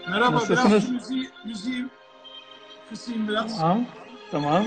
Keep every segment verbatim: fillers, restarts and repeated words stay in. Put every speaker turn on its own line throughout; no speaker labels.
Merhaba, biraz
Nasılsınız?
şu müziği, müziği kısayım biraz.
Tamam. Tamam.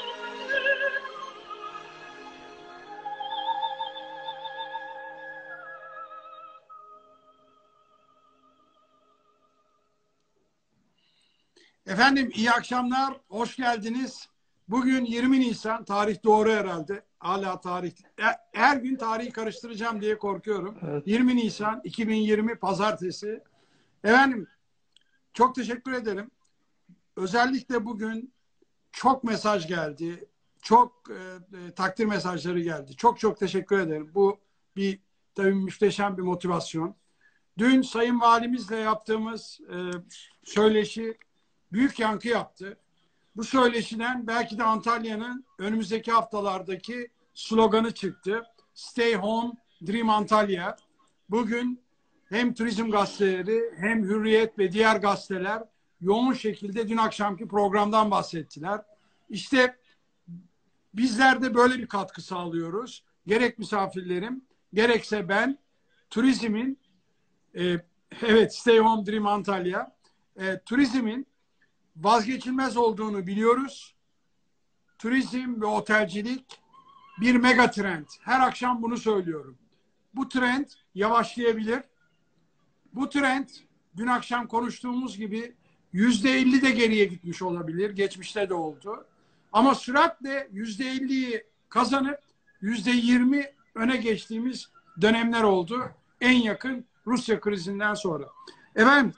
Efendim iyi akşamlar, hoş geldiniz. Bugün yirmi Nisan, tarih doğru herhalde. Hala tarih, e- her gün tarihi karıştıracağım diye korkuyorum.
Evet.
yirmi Nisan iki bin yirmi Pazartesi. Efendim çok teşekkür ederim. Özellikle bugün çok mesaj geldi. Çok e, e, takdir mesajları geldi. Çok çok teşekkür ederim. Bu bir tabii muhteşem bir motivasyon. Dün Sayın Valimizle yaptığımız e, söyleşi büyük yankı yaptı. Bu söyleşiden belki de Antalya'nın önümüzdeki haftalardaki sloganı çıktı. Stay Home, Dream Antalya. Bugün hem turizm gazeteleri hem Hürriyet ve diğer gazeteler yoğun şekilde dün akşamki programdan bahsettiler. İşte bizler de böyle bir katkı sağlıyoruz. Gerek misafirlerim, gerekse ben turizmin e, evet Stay Home Dream Antalya e, turizmin vazgeçilmez olduğunu biliyoruz. Turizm ve otelcilik bir mega trend. Her akşam bunu söylüyorum. Bu trend yavaşlayabilir. Bu trend dün akşam konuştuğumuz gibi yüzde elli de geriye gitmiş olabilir. Geçmişte de oldu. Ama süratle yüzde elliyi kazanıp yüzde yirmi öne geçtiğimiz dönemler oldu. En yakın Rusya krizinden sonra. Efendim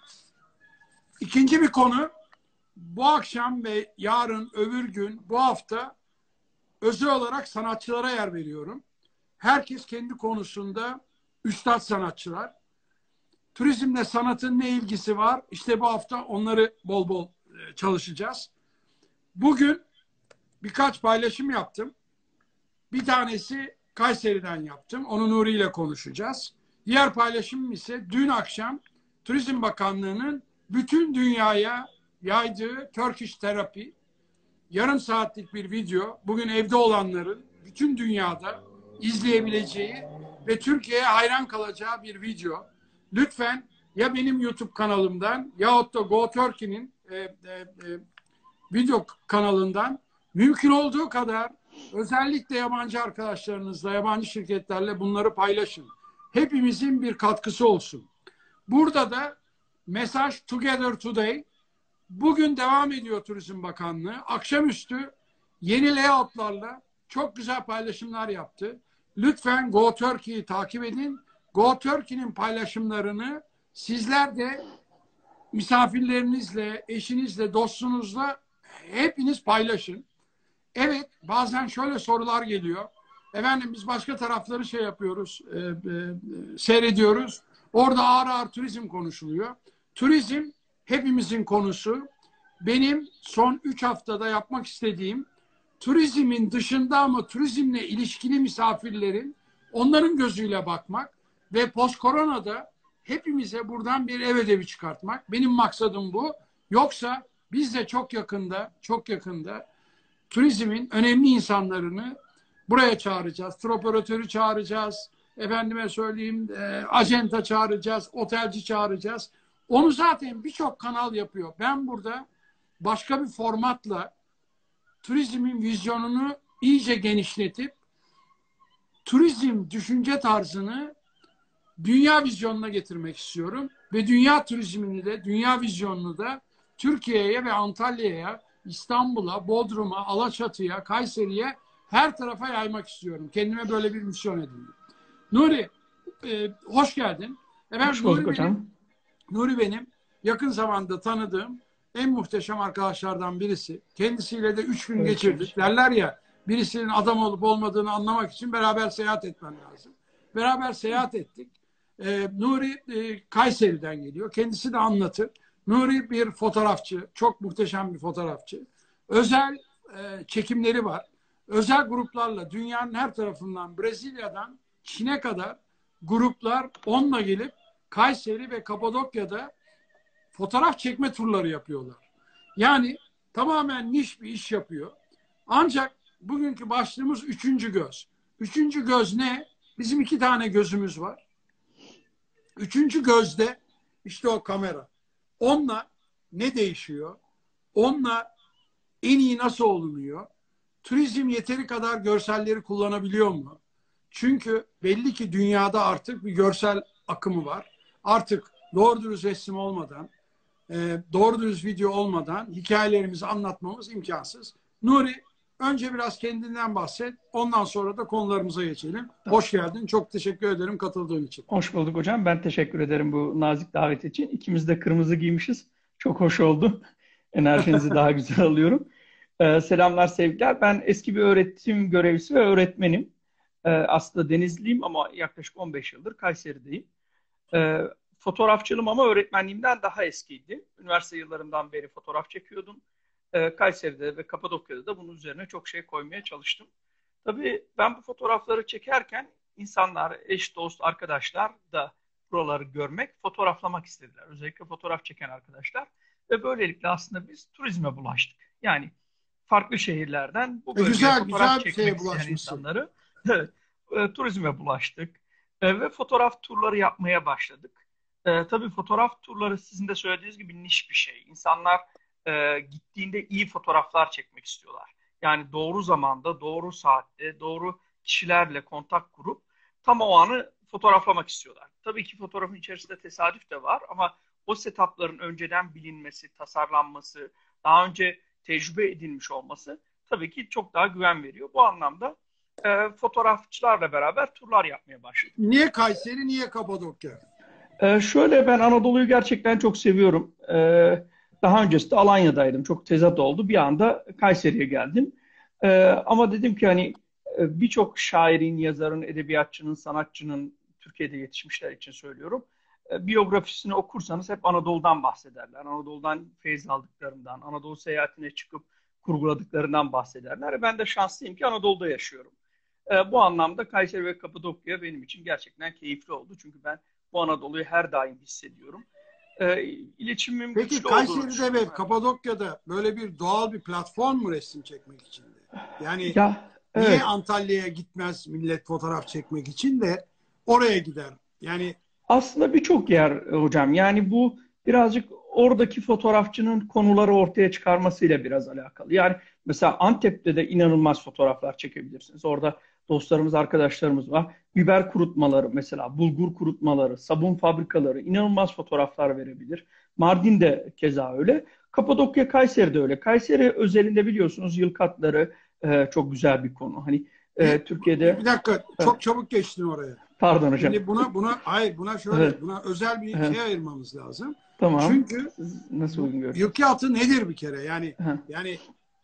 ikinci bir konu, bu akşam ve yarın öbür gün bu hafta özel olarak sanatçılara yer veriyorum. Herkes kendi konusunda üstad sanatçılar. Turizmle sanatın ne ilgisi var? İşte bu hafta onları bol bol çalışacağız. Bugün birkaç paylaşım yaptım. Bir tanesi Kayseri'den yaptım. Onu Nuri ile konuşacağız. Diğer paylaşımım ise dün akşam Turizm Bakanlığı'nın bütün dünyaya yaydığı Turkish Therapy. Yarım saatlik bir video. Bugün evde olanların bütün dünyada izleyebileceği ve Türkiye'ye hayran kalacağı bir video. Lütfen ya benim YouTube kanalımdan yahut da Go Turkey'nin e, e, e, video kanalından mümkün olduğu kadar özellikle yabancı arkadaşlarınızla, yabancı şirketlerle bunları paylaşın. Hepimizin bir katkısı olsun. Burada da mesaj Together Today. Bugün devam ediyor Turizm Bakanlığı. Akşamüstü yeni layoutlarla çok güzel paylaşımlar yaptı. Lütfen Go Turkey'yi takip edin. Go Turkey'nin paylaşımlarını sizler de misafirlerinizle, eşinizle, dostunuzla hepiniz paylaşın. Evet, bazen şöyle sorular geliyor. Efendim biz başka tarafları şey yapıyoruz, e, e, seyrediyoruz. Orada ağır ağır turizm konuşuluyor. Turizm hepimizin konusu. Benim son üç haftada yapmak istediğim turizmin dışında ama turizmle ilişkili misafirlerin onların gözüyle bakmak ve post koronada hepimize buradan bir ev ödevi çıkartmak. Benim maksadım bu. Yoksa biz de çok yakında, çok yakında turizmin önemli insanlarını buraya çağıracağız. Tur operatörü çağıracağız. Efendime söyleyeyim, e, ajenta çağıracağız, otelci çağıracağız. Onu zaten birçok kanal yapıyor. Ben burada başka bir formatla turizmin vizyonunu iyice genişletip turizm düşünce tarzını dünya vizyonuna getirmek istiyorum. Ve dünya turizmini de, dünya vizyonunu da Türkiye'ye ve Antalya'ya, İstanbul'a, Bodrum'a, Alaçatı'ya, Kayseri'ye her tarafa yaymak istiyorum. Kendime böyle bir misyon edindim. Nuri, e, hoş geldin.
Hoş
Efendim
bulduk
Nuri
hocam.
benim, Nuri benim yakın zamanda tanıdığım en muhteşem arkadaşlardan birisi. Kendisiyle de üç gün
Evet,
geçirdik. Derler ya, birisinin adam olup olmadığını anlamak için beraber seyahat etmen lazım. Beraber seyahat ettik. Ee, Nuri e, Kayseri'den geliyor. Kendisi de anlatır. Nuri bir fotoğrafçı. Çok muhteşem bir fotoğrafçı. Özel e, çekimleri var. Özel gruplarla dünyanın her tarafından, Brezilya'dan Çin'e kadar gruplar onunla gelip Kayseri ve Kapadokya'da fotoğraf çekme turları yapıyorlar. Yani tamamen niş bir iş yapıyor. Ancak bugünkü başlığımız üçüncü göz. Üçüncü göz ne? Bizim iki tane gözümüz var. Üçüncü gözde işte o kamera. Onunla ne değişiyor? Onunla en iyi nasıl olunuyor? Turizm yeteri kadar görselleri kullanabiliyor mu? Çünkü belli ki dünyada artık bir görsel akımı var. Artık doğru dürüst resim olmadan, e, doğru dürüst video olmadan hikayelerimizi anlatmamız imkansız. Nuri, önce biraz kendinden bahset. Ondan sonra da konularımıza geçelim. Hoş geldin. Çok teşekkür ederim katıldığın için.
Hoş bulduk hocam. Ben teşekkür ederim bu nazik davet için. İkimiz de kırmızı giymişiz. Çok hoş oldu. Enerjinizi daha güzel alıyorum. Ee, selamlar, sevgiler. Ben eski bir öğretim görevlisi ve öğretmenim. Ee, aslında Denizliyim ama yaklaşık on beş yıldır Kayseri'deyim. Ee, fotoğrafçılığım ama öğretmenliğimden daha eskiydi. Üniversite yıllarımdan beri fotoğraf çekiyordum. Ee, Kayseri'de ve Kapadokya'da da bunun üzerine çok şey koymaya çalıştım. Tabii ben bu fotoğrafları çekerken insanlar, eş, dost, arkadaşlar da buraları görmek, fotoğraflamak istediler. Özellikle fotoğraf çeken arkadaşlar. Ve böylelikle aslında biz turizme bulaştık. Yani farklı şehirlerden bu
E
bölgeye
güzel,
fotoğraf
güzel bir
çekmek
şeye
isteyen
bulaşmışsın.
insanları evet, e, turizme bulaştık. E, ve fotoğraf turları yapmaya başladık. E, tabii fotoğraf turları sizin de söylediğiniz gibi niş bir şey. İnsanlar e, gittiğinde iyi fotoğraflar çekmek istiyorlar. Yani doğru zamanda, doğru saatte, doğru kişilerle kontak kurup tam o anı fotoğraflamak istiyorlar. Tabii ki fotoğrafın içerisinde tesadüf de var ama o setupların önceden bilinmesi, tasarlanması, daha önce tecrübe edilmiş olması tabii ki çok daha güven veriyor. Bu anlamda e, fotoğrafçılarla beraber turlar yapmaya başladık.
Niye Kayseri, niye Kapadokya?
E, şöyle ben Anadolu'yu gerçekten çok seviyorum. E, daha öncesinde Alanya'daydım. Çok tezat oldu. Bir anda Kayseri'ye geldim. E, ama dedim ki hani e, birçok şairin, yazarın, edebiyatçının, sanatçının Türkiye'de yetişmişler için söylüyorum. E, biyografisini okursanız hep Anadolu'dan bahsederler. Anadolu'dan feyz aldıklarından, Anadolu seyahatine çıkıp kurguladıklarından bahsederler. E, ben de şanslıyım ki Anadolu'da yaşıyorum. E, bu anlamda Kayseri ve Kapadokya benim için gerçekten keyifli oldu. Çünkü ben bu Anadolu'yu her daim hissediyorum. E, iletişimim
Peki
güçlü olduğunu
Kayseri'de
düşünüyorum.
ve Kapadokya'da böyle bir doğal bir platform mu resim çekmek için de? Yani
Ya
niye
evet.
Antalya'ya gitmez millet fotoğraf çekmek için de oraya gider? Yani
Aslında birçok yer e, hocam. Yani bu birazcık oradaki fotoğrafçının konuları ortaya çıkarmasıyla biraz alakalı. Yani mesela Antep'te de inanılmaz fotoğraflar çekebilirsiniz. Orada dostlarımız, arkadaşlarımız var. Biber kurutmaları mesela, bulgur kurutmaları, sabun fabrikaları inanılmaz fotoğraflar verebilir. Mardin de keza öyle. Kapadokya, Kayseri de öyle. Kayseri özelinde biliyorsunuz yılkatları e, çok güzel bir konu. Hani
bir,
e, Türkiye'de
bir dakika
evet,
çok çabuk geçtin oraya.
pardon hocam.
Şimdi buna buna hayır buna
Evet,
şöyle buna özel bir
evet.
şey ayırmamız lazım.
Tamam.
Çünkü
Siz nasıl
bu
uygun
yılkı
görürsünüz?
atı nedir bir kere? Yani
Ha,
yani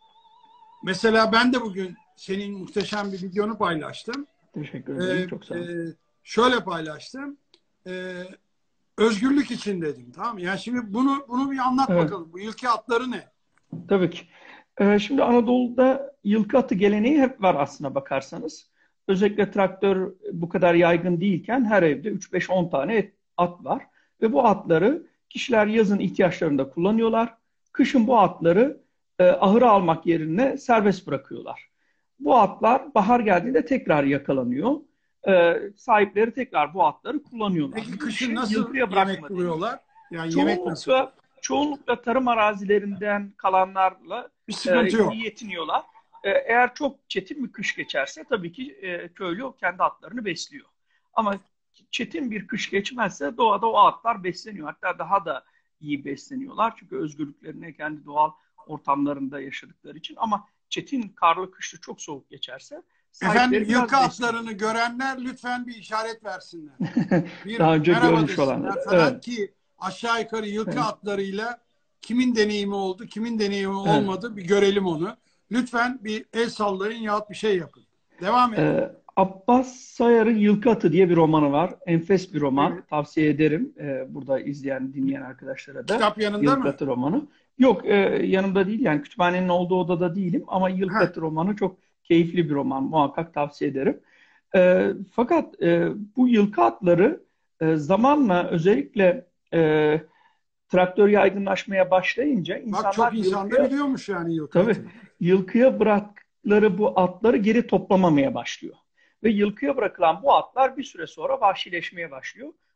mesela ben de bugün senin muhteşem bir videonu paylaştım.
teşekkür
Ee,
ederim. Çok sağ
e,
olun.
şöyle paylaştım. Ee, özgürlük için dedim. Tamam mı? Yani şimdi bunu bunu bir anlat
Evet,
bakalım. Bu yılkı atları ne?
tabii ki. Ee, şimdi Anadolu'da yılkı atı geleneği hep var aslına bakarsanız. Özellikle traktör bu kadar yaygın değilken her evde üç beş on tane at var. Ve bu atları kişiler yazın ihtiyaçlarında kullanıyorlar. Kışın bu atları e, ahıra almak yerine serbest bırakıyorlar. Bu atlar bahar geldiğinde tekrar yakalanıyor. Ee, sahipleri tekrar bu atları kullanıyorlar.
Peki
Bu
kışın
işe
nasıl
yılkıya
yemek
bırakma deniyor.
buluyorlar? Yani yemek nasıl?
Çoğunlukla çoğunlukla tarım arazilerinden kalanlarla
Bir
e,
sıkıntı yok.
yetiniyorlar. E, eğer çok çetin bir kış geçerse tabii ki e, köylü o kendi atlarını besliyor. Ama çetin bir kış geçmezse doğada o atlar besleniyor. Hatta daha da iyi besleniyorlar. Çünkü özgürlüklerini kendi doğal ortamlarında yaşadıkları için. Ama çetin karlı kışlı çok soğuk geçerse
Efendim
sahipleri
yılkı
biraz besliyor.
atlarını görenler lütfen bir işaret versinler. Bir
Daha önce
merhaba
görmüş olanlar.
desinler falan
Evet,
ki aşağı yukarı yılkı
evet,
atlarıyla kimin deneyimi oldu, kimin deneyimi
evet.
olmadı bir görelim onu. Lütfen bir el sallayın yahut bir şey yapın. Devam et.
Ee, Abbas Sayar'ın Yılkı Atı diye bir romanı var. Enfes bir roman.
Evet.
Tavsiye ederim ee, burada izleyen, dinleyen arkadaşlara da.
Kitap yanında
Yılkı
mı?
Atı romanı. Yok, e, yanımda değil yani kütüphanenin olduğu odada değilim ama Yılkı
Heh.
Atı romanı çok keyifli bir roman. Muhakkak tavsiye ederim. Ee, fakat e, bu yılkı atları e, zamanla özellikle e, traktör yaygınlaşmaya başlayınca
Bak
insanlar
çok insan da
yılkıya
biliyormuş yani yılkı
tabii
atını.
yılkıya bıraktıkları bu atları geri toplamamaya başlıyor. Ve yılkıya bırakılan bu atlar bir süre sonra vahşileşmeye başlıyor.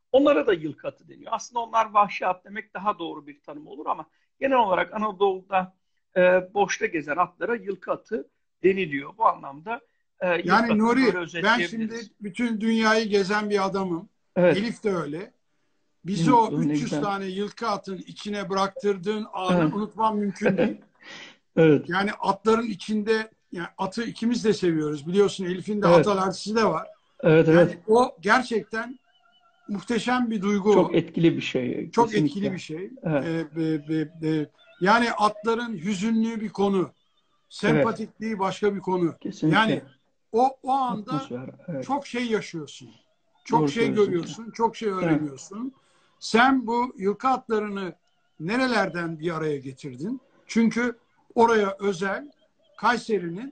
Onlara da yılkı atı deniyor. Aslında onlar vahşi at demek daha doğru bir tanım olur ama genel olarak Anadolu'da e, boşta gezen atlara yılkı atı deniliyor. Bu anlamda e, yılkı
Yani
atını böyle
Nuri, ben şimdi
özetleyebiliriz.
bütün dünyayı gezen bir adamım.
Evet.
Elif de öyle.
Ne
Bizi o
mutlu, ne
üç yüz
güzel.
tane yılkı atın içine bıraktırdığın anı
Evet.
unutmam mümkün değil.
Evet.
Yani atların içinde, yani atı ikimiz de seviyoruz. Biliyorsun Elif'in de at
Evet.
alerjisi de var.
Evet,
Yani
evet.
o gerçekten muhteşem bir duygu.
Çok etkili bir şey.
Çok
Kesinlikle.
etkili bir şey.
Evet.
Ee, be, be, be. Yani atların hüzünlü bir konu.
Evet.
Sempatikliği başka bir konu. Yani
Kesinlikle.
o o anda
Atmosfer. Evet.
çok şey yaşıyorsun. Çok
Doğru
şey
söylüyorsun hocam.
görüyorsun. Çok şey
Evet.
öğreniyorsun. Sen bu yılkı atlarını nerelerden bir araya getirdin? Çünkü oraya özel Kayseri'nin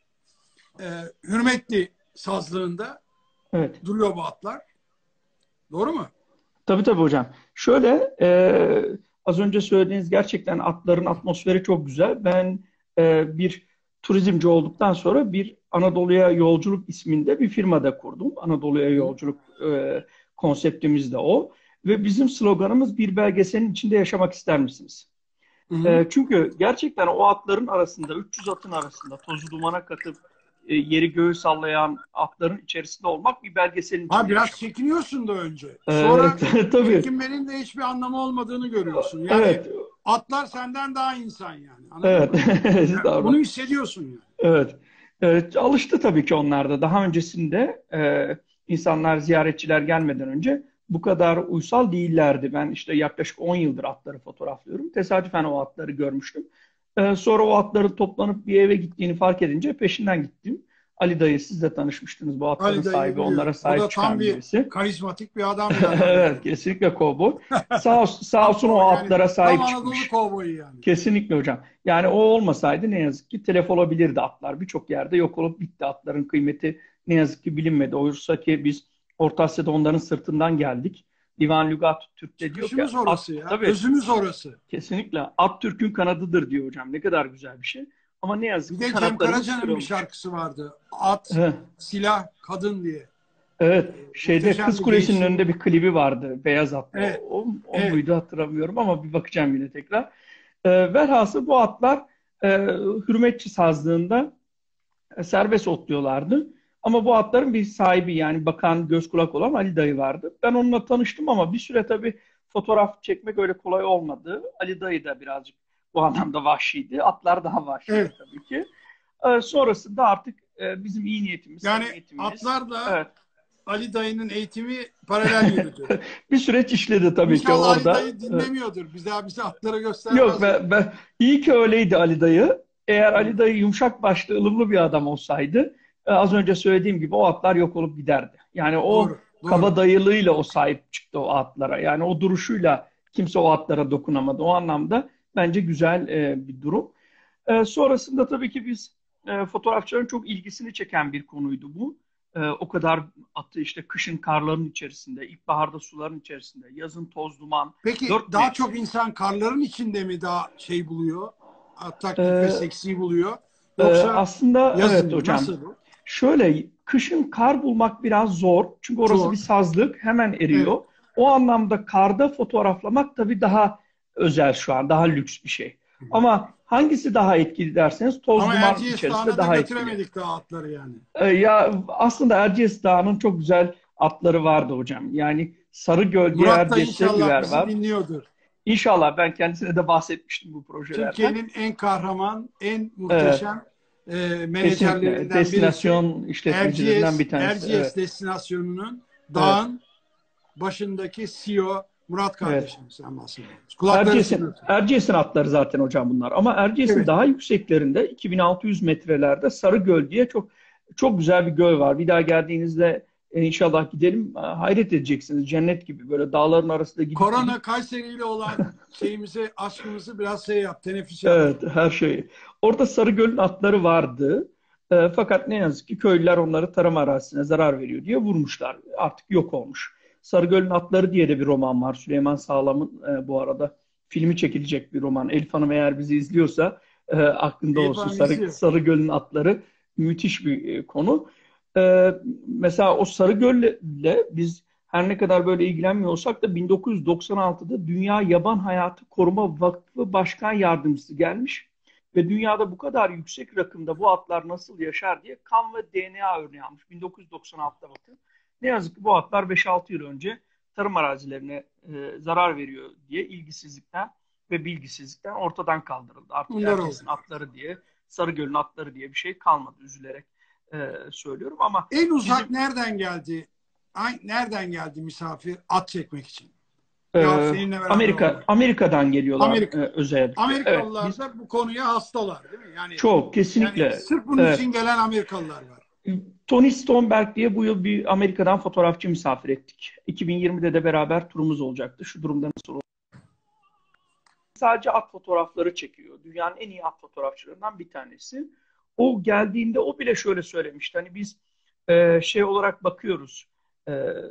e, Hürmetli sazlığında
Evet.
duruyor bu atlar. Doğru mu?
Tabii tabii hocam. Şöyle e, az önce söylediğiniz gerçekten atların atmosferi çok güzel. Ben e, bir turizmci olduktan sonra bir Anadolu'ya Yolculuk isminde bir firmada kurdum. Anadolu'ya
Hı
Yolculuk e, konseptimiz de o. Ve bizim sloganımız bir belgeselin içinde yaşamak ister misiniz?
hı.
E, çünkü gerçekten o atların arasında, üç yüz atın arasında tozu dumana katıp e, yeri göğü sallayan atların içerisinde olmak bir belgeselin
Ha,
içinde
biraz
yaşamak.
çekiniyorsun da önce. Sonra
Evet, tabii.
çekinmenin de hiçbir anlamı olmadığını görüyorsun. Yani
Evet,
atlar senden daha insan yani. Anladın
evet.
mı? Yani
Estağfurullah.
bunu hissediyorsun yani.
Evet. Evet, alıştı tabii ki onlar da. Daha öncesinde e, insanlar, ziyaretçiler gelmeden önce bu kadar uysal değillerdi. Ben işte yaklaşık on yıldır atları fotoğraflıyorum. Tesadüfen o atları görmüştüm. E, sonra o atların toplanıp bir eve gittiğini fark edince peşinden gittim. Ali dayı, siz de tanışmıştınız, bu atların
Ali dayıyı
sahibi, onlara
biliyorum. O
sahip
da tam
çıkan
bir
birisi.
karizmatik bir adam bir adam
Evet,
yani.
kesinlikle kovboy. Sağ, olsun- sağ
Tam
olsun o
o yani
atlara
tam
sahip
Anadolu
çıkmış.
kovboyu yani.
Kesinlikle hocam. Yani o olmasaydı ne yazık ki telef olabilirdi atlar. Birçok yerde yok olup bitti. Atların kıymeti ne yazık ki bilinmedi. Oysa ki biz Orta Asya'da onların sırtından geldik. Divan Lügat Türk'te diyor ki
Çıkışımız
at,
orası ya.
tabii
Özümüz orası.
kesinlikle at Türk'ün kanadıdır diyor hocam. Ne kadar güzel bir şey. Ama ne
Bir
yazık ki
de Cem
kanatlarımız
Karaca'nın bir
kırılmış.
şarkısı vardı. At,
Evet,
silah, kadın diye.
evet. Şeyde
Muhteşem
Kız
bir
Kulesi'nin
gençliğin.
önünde bir klibi vardı. Beyaz atlı.
Evet,
O, o, o
evet.
muydu hatırlamıyorum ama bir bakacağım yine tekrar. E, velhasıl bu atlar e, hürmetçi sazlığında e, serbest otluyorlardı. Ama bu atların bir sahibi, yani bakan, göz kulak olan Ali dayı vardı. Ben onunla tanıştım ama bir süre tabii fotoğraf çekmek öyle kolay olmadı. Ali dayı da birazcık bu anlamda vahşiydi. Atlar daha vahşiydi
Evet.
tabii ki. E, sonrasında artık e, bizim iyi niyetimiz,
Yani
samimiyetimiz.
atlarla
Evet.
Ali dayının eğitimi paralel yürüdü.
Bir süreç işledi tabii ki
İnşallah Ali
orada.
dayı
Evet.
dinlemiyordur. Bize bize atları
Yok,
göstermez yani.
ben, ben, iyi ki öyleydi Ali dayı. Eğer
Evet,
Ali dayı yumuşak başlı, ılımlı bir adam olsaydı e, az önce söylediğim gibi o atlar yok olup giderdi. Yani o
doğru, doğru.
kabadayılığıyla o sahip çıktı o atlara. Yani o duruşuyla kimse o atlara dokunamadı. O anlamda bence güzel e, bir durum. E, sonrasında tabii ki biz e, fotoğrafçıların çok ilgisini çeken bir konuydu bu. E, o kadar atı işte kışın karların içerisinde, ilkbaharda suların içerisinde, yazın toz duman,
Peki
dört
daha çok
mevsim.
insan karların içinde mi daha şey buluyor? Atraktif ve
E,
seksi buluyor?
e,
Yoksa
aslında
yazın
evet
mı?
hocam.
Nasıl bu?
Şöyle, kışın kar bulmak biraz zor. Çünkü orası bir
Zor.
sazlık, hemen
Evet.
eriyor. O anlamda karda fotoğraflamak tabii daha özel şu an, daha lüks bir şey. Ama hangisi daha etkili derseniz toz
Ama
duman
Erciyes
içerisinde
Dağı'na da
daha etkili.
götüremedik daha atları yani.
Ee, ya aslında Erciyes Dağı'nın çok güzel atları vardı hocam. Yani Sarıgöl diye
Murat da
Erciyes'te bir
inşallah
yer
bizi
var.
dinliyordur.
İnşallah, ben kendisine de bahsetmiştim bu projelerden.
Türkiye'nin en kahraman, en
Evet,
muhteşem e,
kesinlikle
menajerlerinden birisi
destinasyon işletmecilerinden
Erciyes,
bir tanesi.
Erciyes
Evet,
destinasyonunun
evet,
dağın başındaki C E O Murat
evet.
kardeşimizden bahsediyoruz. Kulakları
Erciyes'in
çınlasın.
Erciyes'in atları zaten hocam bunlar. Ama Erciyes'in
Evet.
daha yükseklerinde iki bin altı yüz metrelerde Sarıgöl diye çok çok güzel bir göl var. Bir daha geldiğinizde e, inşallah gidelim. E, Hayret edeceksiniz. Cennet gibi, böyle dağların arasında gidip gidip.
Korona Kayseri ile olan şeyimizi, aşkımızı biraz şey yap, teneffüs
Evet,
yaptı.
her şey. Orada Sarıgöl'ün atları vardı. E, fakat ne yazık ki köylüler onları tarım arazisine zarar veriyor diye vurmuşlar. Artık yok olmuş. Sarıgöl'ün Atları diye de bir roman var. Süleyman Sağlam'ın e, bu arada filmi çekilecek bir roman. Elif Hanım eğer bizi izliyorsa e, aklında
Eyüp
olsun.
Hanım
Sarı,
izliyor.
Sarıgöl'ün Atları müthiş bir e, konu. E, mesela o Sarıgöl'le biz her ne kadar böyle ilgilenmiyor olsak da bin dokuz yüz doksan altıda Dünya Yaban Hayatı Koruma Vakfı Başkan Yardımcısı gelmiş ve dünyada bu kadar yüksek rakımda bu atlar nasıl yaşar diye kan ve D N A örneği almış. bin dokuz yüz doksan altıda bakın. Ne yazık ki bu atlar beş altı yıl önce tarım arazilerine e, zarar veriyor diye ilgisizlikten ve bilgisizlikten ortadan kaldırıldı. Artık
Bunlar
herkesin
oldu.
atları diye, Sarıgöl'ün atları diye bir şey kalmadı, üzülerek e, söylüyorum ama
En uzak
bizim
nereden geldi? Ay, nereden geldi misafir at çekmek için? Ya
e,
seninle beraber
Amerika
olmak.
Amerika'dan geliyorlar
Amerika.
e, özellikle. Evet,
Amerikalılar
biz
da bu konuya hastalar değil mi? Yani
çok
yani
kesinlikle
sırf bunun
evet.
için gelen Amerikalılar var.
Tony Stoneberg diye bu yıl bir Amerika'dan fotoğrafçı misafir ettik. iki bin yirmide de beraber turumuz olacaktı. Şu durumda nasıl olur? Sadece at fotoğrafları çekiyor. Dünyanın en iyi at fotoğrafçılarından bir tanesi. O geldiğinde o bile şöyle söylemişti. Hani biz e, şey olarak bakıyoruz. E,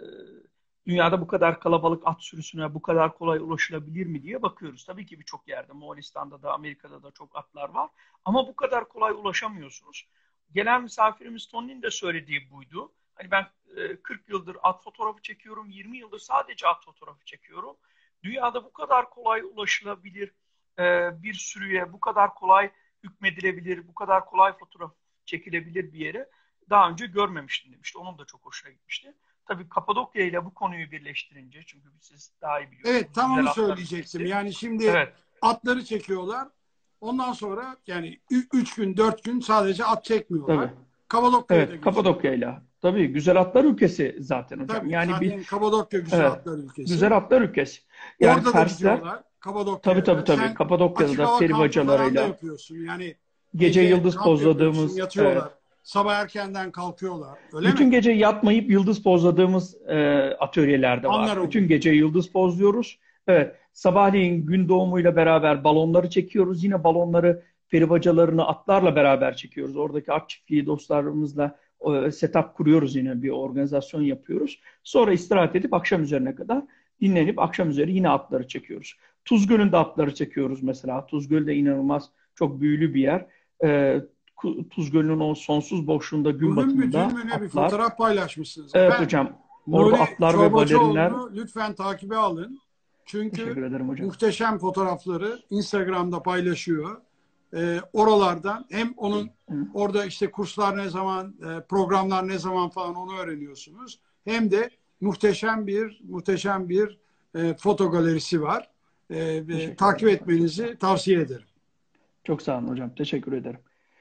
dünyada bu kadar kalabalık at sürüsüne bu kadar kolay ulaşılabilir mi diye bakıyoruz. Tabii ki birçok yerde, Moğolistan'da da Amerika'da da çok atlar var. Ama bu kadar kolay ulaşamıyorsunuz. Gelen misafirimiz Tony'nin de söylediği buydu. Hani ben e, kırk yıldır at fotoğrafı çekiyorum, yirmi yıldır sadece at fotoğrafı çekiyorum. Dünyada bu kadar kolay ulaşılabilir e, bir sürüye, bu kadar kolay hükmedilebilir, bu kadar kolay fotoğraf çekilebilir bir yere daha önce görmemiştim demişti. Onun da çok hoşuna gitmişti. Tabii Kapadokya ile bu konuyu birleştirince, çünkü siz daha iyi biliyorsunuz.
Evet, tam
Güzel
onu
atlar
söyleyecektim.
ülkesi.
Yani şimdi
Evet,
atları çekiyorlar. Ondan sonra yani üç gün dört gün sadece at çekmiyorlar.
tabii.
Kapadokya'ya da
Evet, Kapadokya
geçiyorlar.
ile. Tabii güzel atlar ülkesi zaten hocam.
Tabii
Yani bir
zaten Kapadokya güzel
evet,
atlar ülkesi.
güzel atlar ülkesi. Yani
Orada da
Persler,
gidiyorlar
tabii
Kapadokya'ya
tabii
da.
tabii.
Sen
Kapadokya'da
açık
da
hava
peri
kampı falan da
bacalarıyla
yapıyorsun. Yani
gece
gece
yıldız
kamp yapıyorsun,
pozladığımız, evet.
yatıyorlar. Sabah erkenden kalkıyorlar. Öyle mi?
Bütün gece yatmayıp yıldız pozladığımız e, atölyelerde var.
Anlar
Bütün
oluyor.
gece yıldız pozluyoruz. Evet, sabahleyin gün doğumuyla beraber balonları çekiyoruz. Yine balonları peri bacalarını atlarla beraber çekiyoruz. Oradaki at çiftliği dostlarımızla e, setup kuruyoruz, yine bir organizasyon yapıyoruz. Sonra istirahat edip akşam üzerine kadar dinlenip akşam üzeri yine atları çekiyoruz. Tuzgöl'ün atları çekiyoruz mesela. Tuzgöl de inanılmaz çok büyülü bir yer. E, Tuz Gölü'nün o sonsuz boşluğunda gün
Bugün mü dün
batımında
mü ne bir
atlar.
fotoğraf paylaşmışsınız.
Evet
Efendim
hocam. Orada
Nuri
atlar ve balerinler.
Çorbacıoğlu'nu lütfen takibe alın. Çünkü
Teşekkür ederim hocam.
muhteşem fotoğrafları Instagram'da paylaşıyor. Ee, oralardan hem onun
Hı.
orada işte kurslar ne zaman, e, programlar ne zaman falan onu öğreniyorsunuz. Hem de muhteşem bir muhteşem bir e, foto galerisi var. E, e,
Teşekkür
takip
ederim hocam. Çok sağ
etmenizi
olun.
tavsiye ederim.
Çok sağ olun hocam. Teşekkür ederim.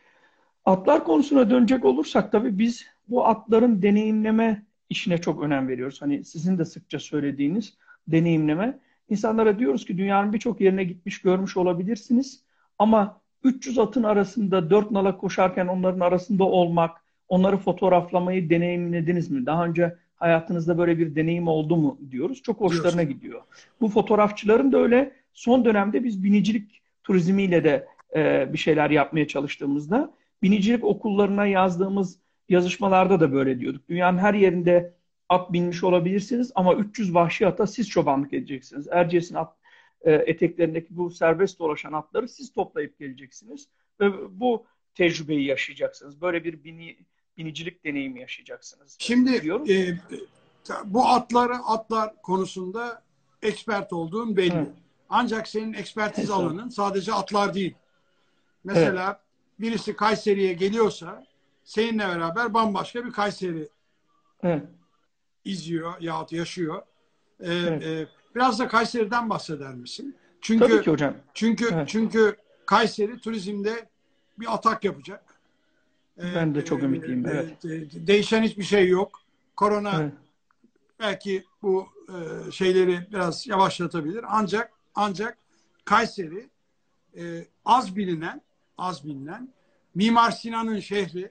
Atlar konusuna dönecek olursak tabii biz bu atların deneyimleme işine çok önem veriyoruz. Hani sizin de sıkça söylediğiniz deneyimleme. İnsanlara diyoruz ki dünyanın birçok yerine gitmiş görmüş olabilirsiniz. Ama üç yüz atın arasında dört nala koşarken onların arasında olmak, onları fotoğraflamayı deneyimlediniz mi? Daha önce hayatınızda böyle bir deneyim oldu mu diyoruz. Çok hoşlarına
Diyorsun.
gidiyor. Bu fotoğrafçıların da öyle. Son dönemde biz binicilik turizmiyle de e, bir şeyler yapmaya çalıştığımızda binicilik okullarına yazdığımız yazışmalarda da böyle diyorduk. Dünyanın her yerinde at binmiş olabilirsiniz ama üç yüz vahşi ata siz çobanlık edeceksiniz. Erciyes'in at, e, eteklerindeki bu serbest dolaşan atları siz toplayıp geleceksiniz. Ve bu tecrübeyi yaşayacaksınız. Böyle bir bini, binicilik deneyimi yaşayacaksınız
Şimdi
diyoruz.
e, bu atları atlar konusunda expert olduğun belli.
Evet.
Ancak senin ekspertiz
Estağfurullah.
alanın sadece atlar değil. Mesela
Evet.
birisi Kayseri'ye geliyorsa seninle beraber bambaşka bir Kayseri
Evet.
izliyor yahut yaşıyor. Ee,
Evet.
e, biraz da Kayseri'den bahseder misin?
Tabii
Çünkü
ki hocam.
çünkü
Evet.
çünkü Kayseri turizmde bir atak yapacak. Ee,
Ben de
e,
çok ümitliyim.
e,
Evet.
de- değişen hiçbir şey yok. Korona
Evet.
belki bu e, şeyleri biraz yavaşlatabilir. Ancak ancak Kayseri e, az bilinen az bilinen Mimar Sinan'ın şehri,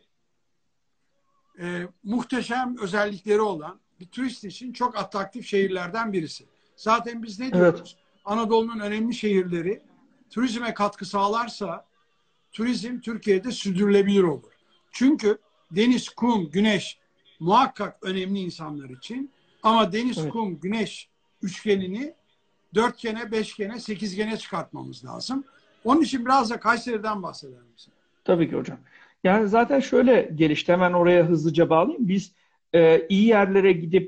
e, muhteşem özellikleri olan bir turist için çok atraktif şehirlerden birisi. Zaten biz ne
Evet.
diyoruz? Anadolu'nun önemli şehirleri turizme katkı sağlarsa turizm Türkiye'de sürdürülebilir olur. Çünkü deniz, kum, güneş muhakkak önemli insanlar için. Ama deniz,
Evet.
kum, güneş üçgenini dörtgene, beşgene, sekizgene çıkartmamız lazım. Onun için biraz da Kayseri'den bahseder misin?
Tabii ki hocam. Yani zaten şöyle gelişti. Hemen oraya hızlıca bağlayayım. Biz e, iyi yerlere gidip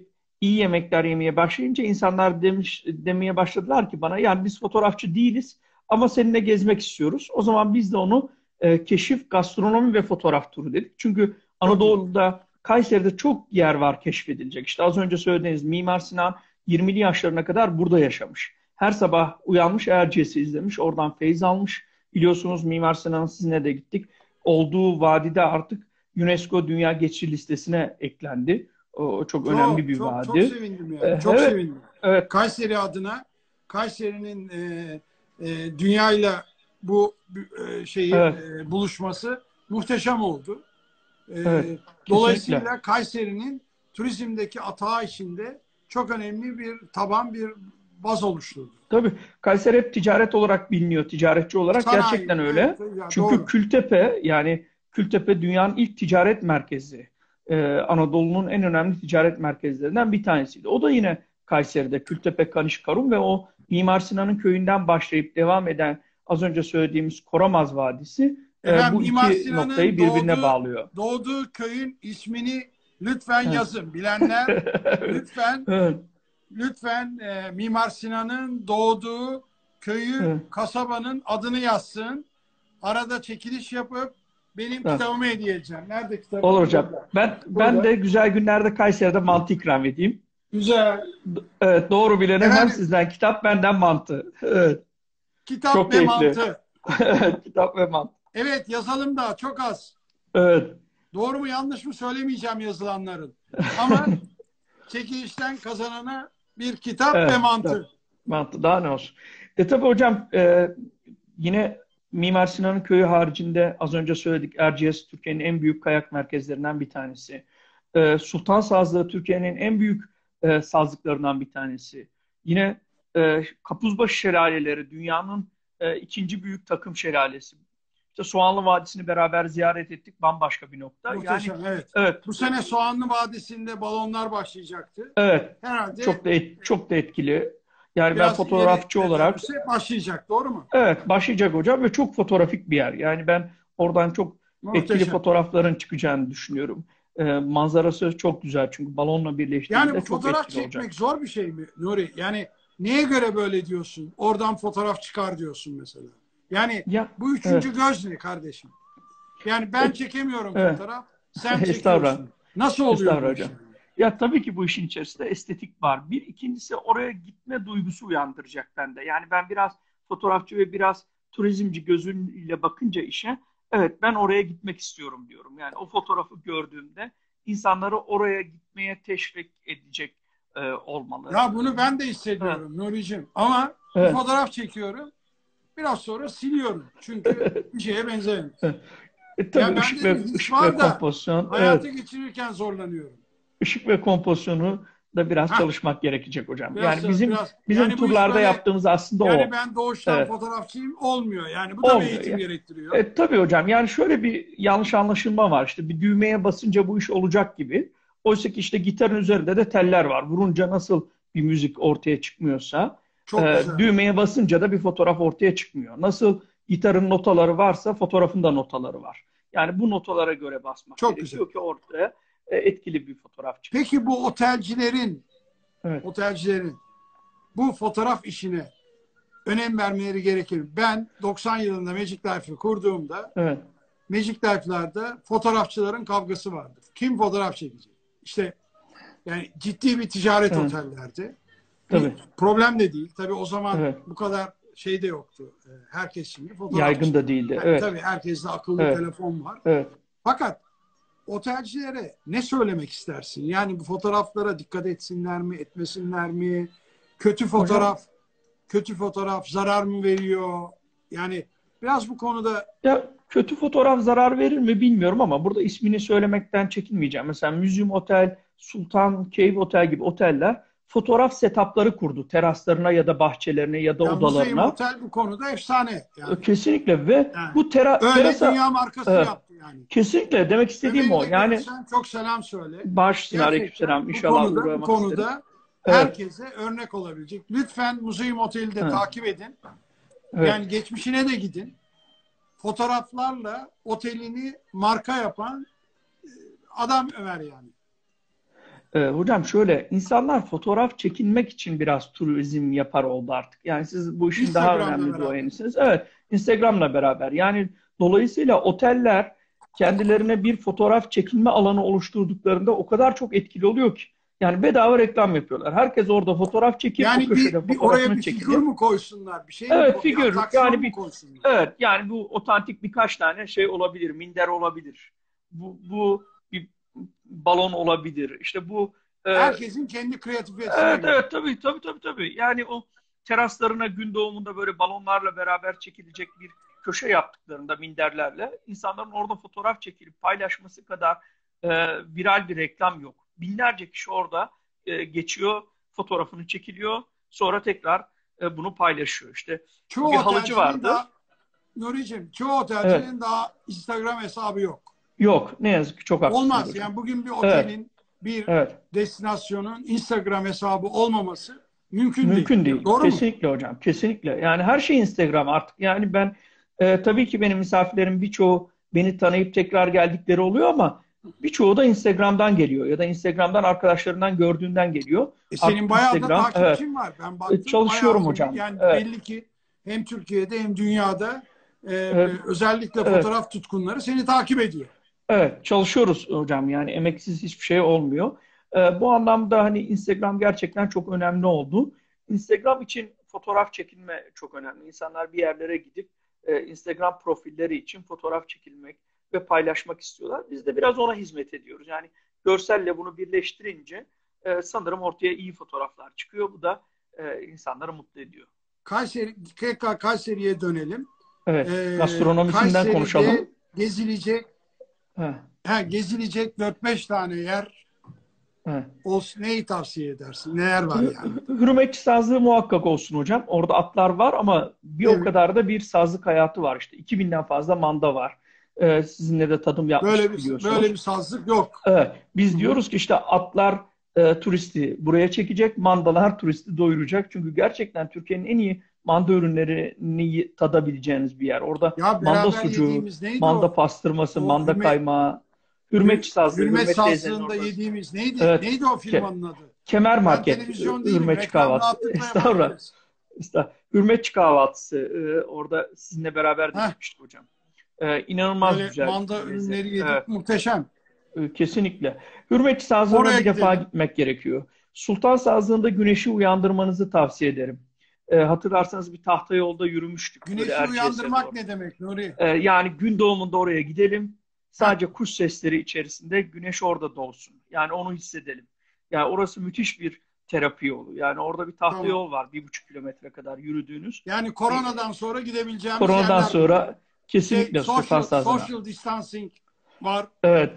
iyi yemekler yemeye başlayınca insanlar demiş demeye başladılar ki bana yani biz fotoğrafçı değiliz ama seninle gezmek istiyoruz. O zaman biz de onu e, keşif, gastronomi ve fotoğraf turu dedik. Çünkü
Çok iyi.
Anadolu'da, Kayseri'de çok yer var keşfedilecek. İşte az önce söylediğiniz Mimar Sinan yirmili yaşlarına kadar burada yaşamış. Her sabah uyanmış, Erciyes'i izlemiş, oradan feyz almış. Biliyorsunuz Mimar Sinan'ın sizinle de gittik. Olduğu vadide artık UNESCO Dünya Geçici Listesi'ne eklendi. O çok önemli
Çok
bir
çok çok
vadi.
sevindim
Ee,
yani. Çok
evet,
sevindim.
evet,
Kayseri adına, Kayseri'nin e, e, dünyayla bu e, şeyi
evet,
e, buluşması muhteşem oldu. E,
evet, kesinlikle.
Dolayısıyla Kayseri'nin turizmdeki atağı içinde çok önemli bir taban, bir baz oluşturdu.
Tabii Kayseri hep ticaret olarak biliniyor, ticaretçi olarak
Sanayi,
gerçekten öyle.
evet, ya
Çünkü
doğru.
Kültepe yani Kültepe dünyanın ilk ticaret merkezi. Ee, Anadolu'nun en önemli ticaret merkezlerinden bir tanesiydi. O da yine Kayseri'de Kültepe, Kaniş, Karun ve o Mimar Sinan'ın köyünden başlayıp devam eden az önce söylediğimiz Koramaz Vadisi e,
Efendim
bu
Mimar
iki noktayı
Sinan'ın
birbirine
doğduğu
bağlıyor.
doğduğu köyün ismini lütfen
Evet.
yazın. Bilenler lütfen
Evet,
lütfen e, Mimar Sinan'ın doğduğu köyü,
evet,
kasabanın adını yazsın. Arada çekiliş yapıp benim
evet.
kitabımı hediye edeceğim. Nerede
Olur
kitabım?
hocam.
Burada.
Ben ben
Burada.
de güzel günlerde Kayseri'de mantı ikram edeyim.
Güzel.
Evet, doğru bilene hem
Efendim
sizden kitap, benden mantı. Evet,
kitap
çok
ve
keyifli.
mantı.
Evet, kitap ve mantı.
Evet yazalım da çok az.
Evet.
Doğru mu yanlış mı söylemeyeceğim yazılanların. Ama çekilişten kazanana bir kitap ve
Evet, kitap,
mantı.
mantı. Daha ne olsun. E tabii hocam e, yine Mimar Sinan'ın köyü haricinde az önce söyledik Erciyes Türkiye'nin en büyük kayak merkezlerinden bir tanesi. E, Sultan Sazlığı Türkiye'nin en büyük e, sazlıklarından bir tanesi. Yine e, Kapuzbaşı Şelaleleri dünyanın e, ikinci büyük takım şelalesi. İşte Soğanlı Vadisi'ni beraber ziyaret ettik. Bambaşka bir nokta. Yani
Muhteşem evet.
evet,
Bu sene Soğanlı Vadisi'nde balonlar başlayacaktı.
evet.
Herhalde
Çok da et- çok da etkili. Yani ben
biraz ileri
fotoğrafçı olarak
dönürse başlayacak. Doğru mu?
evet başlayacak hocam ve çok fotoğrafik bir yer. Yani ben oradan çok etkili
Muhteşem.
fotoğrafların çıkacağını düşünüyorum. Ee, manzarası çok güzel çünkü balonla
Yani bu
birleştiğinde çok
fotoğraf
etkili olacak.
çekmek zor bir şey mi Nuri? Yani neye göre böyle diyorsun? Oradan fotoğraf çıkar diyorsun mesela. Yani
Ya
bu
evet.
üçüncü göz ne kardeşim? Yani ben
Et-
çekemiyorum
evet.
fotoğraf. Sen
Estağfurullah.
çekiyorsun. Nasıl oluyor
Estağfurullah
bu iş
hocam.
yani?
Ya tabii ki bu işin içerisinde estetik var. Bir ikincisi oraya gitme duygusu uyandıracak bende. Yani ben biraz fotoğrafçı ve biraz turizmci gözüyle bakınca işe evet ben oraya gitmek istiyorum diyorum. Yani o fotoğrafı gördüğümde insanları oraya gitmeye teşvik edecek e, olmalı.
Ya bunu ben de
Evet,
hissediyorum Nuri'cim. Ama bir
evet.
fotoğraf çekiyorum. Biraz sonra siliyorum. Çünkü bir şeye benzemiyor.
E,
Ya
tabii ışık
bende bir
ve
his
ışık ve
var da
kompozisyon.
hayata
Evet.
geçirirken zorlanıyorum.
Işık ve kompozisyonu da biraz
Hah,
çalışmak gerekecek hocam.
biraz
Yani bizim
biraz.
bizim
Yani bu iş
turlarda
böyle
yaptığımız aslında
yani
o.
ben doğuştan
Evet.
fotoğrafçıyım olmuyor. Yani bu da bir
Olmuyor
eğitim
ya.
gerektiriyor.
E, tabii hocam yani şöyle bir yanlış anlaşılma var. İşte bir düğmeye basınca bu iş olacak gibi. Oysa ki işte gitarın üzerinde de teller var. Vurunca nasıl bir müzik ortaya çıkmıyorsa
Çok
e,
güzel.
düğmeye basınca da bir fotoğraf ortaya çıkmıyor. Nasıl gitarın notaları varsa fotoğrafın da notaları var. Yani bu notalara göre basmak
Çok güzel.
gerekiyor ki ortaya e, etkili bir fotoğraf çıksın.
Peki bu otelcilerin
Evet,
otelcilerin bu fotoğraf işine önem vermeleri gerekir. Ben doksan yılında Magic Life'ı kurduğumda
evet,
Magic Life'larda fotoğrafçıların kavgası vardı. Kim fotoğraf çekecek? İşte yani ciddi bir ticaret
evet,
otellerdi. Bir
tabii,
problem de değil. Tabii o zaman
evet.
bu kadar şey de yoktu. Ee, Herkes şimdi
Yaygın
fotoğrafçı.
da değildi.
Yani
Evet,
tabii herkeste akıllı
evet,
telefon var.
evet.
Fakat otelcilere ne söylemek istersin? Yani bu fotoğraflara dikkat etsinler mi, etmesinler mi? Kötü
Hocam
fotoğraf, kötü fotoğraf zarar mı veriyor? Yani biraz bu konuda
ya kötü fotoğraf zarar verir mi bilmiyorum ama burada ismini söylemekten çekinmeyeceğim. Mesela Müzyum Otel, Sultan Cave Otel gibi oteller fotoğraf setupları kurdu. Teraslarına ya da bahçelerine ya da
ya Museum
odalarına.
Otel bu konuda efsane. Yani,
Kesinlikle ve
yani
bu tera
öyle
terasa
dünya markası
evet,
yaptı yani.
kesinlikle demek istediğim
Ömer'i
o.
de
Yani
görürsen çok selam söyle.
başsın
Gerçekten
aleykümselam
bu
inşallah
konuda bu
uğramak isterim.
konuda
Evet,
herkese örnek olabilecek. Lütfen Museum Otel'i de
evet,
takip edin.
evet.
Yani geçmişine de gidin. Fotoğraflarla otelini marka yapan adam Ömer yani.
Ee, hocam şöyle, insanlar fotoğraf çekinmek için biraz turizm yapar oldu artık. Yani siz bu işin daha
Instagram'la
önemli
beraber.
duayenisiniz. Evet, Instagram'la beraber. Yani dolayısıyla oteller kendilerine bir fotoğraf çekinme alanı oluşturduklarında o kadar çok etkili oluyor ki. Yani bedava reklam yapıyorlar. Herkes orada fotoğraf çekip o
Yani bir,
köşede
bir oraya
fotoğrafını
bir figür
çekecek.
mü koysunlar? Bir şey mi
Evet,
koy? Bir
figür yani
atraksiyon mu
bir
koysunlar?
evet yani bu otantik birkaç tane şey olabilir, minder olabilir. Bu bu bir balon olabilir. İşte bu e,
Herkesin kendi kreatifiyetine
evet
göre.
evet tabii tabii tabii tabii. Yani o teraslarına gün doğumunda böyle balonlarla beraber çekilecek bir köşe yaptıklarında minderlerle insanların orada fotoğraf çekilip paylaşması kadar e, viral bir reklam yok. Binlerce kişi orada e, geçiyor, fotoğrafını çekiliyor, sonra tekrar e, bunu paylaşıyor. İşte bir
Çoğu
halıcı
otelcinin
vardı.
daha Nuri'cim, çoğu
Evet.
otelcinin daha Instagram hesabı yok.
Yok. Ne yazık ki çok haklısınız
Olmaz.
hocam.
Yani bugün bir
Evet.
otelin, bir
Evet.
destinasyonun Instagram hesabı olmaması mümkün değil.
Mümkün değil.
Doğru mu?
Kesinlikle hocam. Kesinlikle. Yani her şey Instagram artık. Yani ben e, tabii ki benim misafirlerim birçoğu beni tanıyıp tekrar geldikleri oluyor ama birçoğu da Instagram'dan geliyor ya da Instagram'dan arkadaşlarından gördüğünden geliyor.
E
Artık
senin bayağı da
Instagram, evet.
takipçin var. Ben
E,
baktım bayağı
çalışıyorum
ilgi,
hocam.
yani
Evet.
belli ki hem Türkiye'de hem dünyada e, e,
E,
özellikle
evet.
fotoğraf tutkunları seni takip ediyor.
Evet, çalışıyoruz hocam. Yani emeksiz hiçbir şey olmuyor. Ee, bu anlamda hani Instagram gerçekten çok önemli oldu. Instagram için fotoğraf çekilme çok önemli. İnsanlar bir yerlere gidip e, Instagram profilleri için fotoğraf çekilmek ve paylaşmak istiyorlar. Biz de biraz ona hizmet ediyoruz. Yani görselle bunu birleştirince e, sanırım ortaya iyi fotoğraflar çıkıyor. Bu da e, insanları mutlu ediyor.
Kayseri, tekrar Kayseri'ye dönelim.
Evet,
E,
gastronomisinden
Kayseri'de
konuşalım.
gezilecek
Heh,
ha, gezilecek dört beş tane yer
heh.
olsun. Neyi tavsiye edersin? Neler var yani?
Hürmetçi sazlığı muhakkak olsun hocam. Orada atlar var ama bir o
Evet.
kadar da bir sazlık hayatı var işte. iki binden fazla manda var. Ee, sizinle de tadım
Böyle
yapmıştık
bir böyle bir
biliyorsunuz.
sazlık yok.
Evet,
Hı
biz
hı.
diyoruz ki işte atlar e, turisti buraya çekecek, mandalar turisti doyuracak. Çünkü gerçekten Türkiye'nin en iyi manda ürünlerini tadabileceğiniz bir yer. Orada
Ya
manda
beraber
sucuğu,
yediğimiz neydi
manda
o?
pastırması,
O
manda
hürmet
kaymağı,
hür-
hürmetçi sazlığı,
hürmet
hürmet teyzenin
sazlığında
orada.
yediğimiz neydi?
Evet,
Neydi o
ke-
firmanın adı?
Kemer
Ben
Market,
televizyon değilim.
hürmetçi
Reklam
kahvaltısı.
rahatlıkla
Estağfurullah.
yapabiliriz.
İşte hürmetçi kahvaltısı e, orada sizinle beraber de
Heh,
gitmiştik hocam. E, inanılmaz
böyle
güzel
manda
bir lezzet.
ürünleri
Evet,
yedik. Muhteşem.
e, kesinlikle. Hürmetçi sazlığına
Oraya
bir defa
gidelim.
gitmek gerekiyor. Sultan Sazlığı'nda güneşi uyandırmanızı tavsiye ederim. E, hatırlarsanız bir tahta yolda yürümüştük böyle
Güneşi
Erciyes'e
uyandırmak
doğru.
ne demek Nuri?
E, yani gün doğumunda oraya gidelim.
Heh,
Sadece kuş sesleri içerisinde güneş orada doğsun. Yani onu hissedelim. Yani orası müthiş bir terapi yolu. Yani orada bir tahta
tamam.
yol var. Bir buçuk kilometre kadar yürüdüğünüz.
Yani
E,
koronadan sonra gidebileceğimiz
Koronadan
yerler bunlar.
sonra
Şey,
kesinlikle Sultan
social
Sazlığı'na.
social distancing var.
Evet.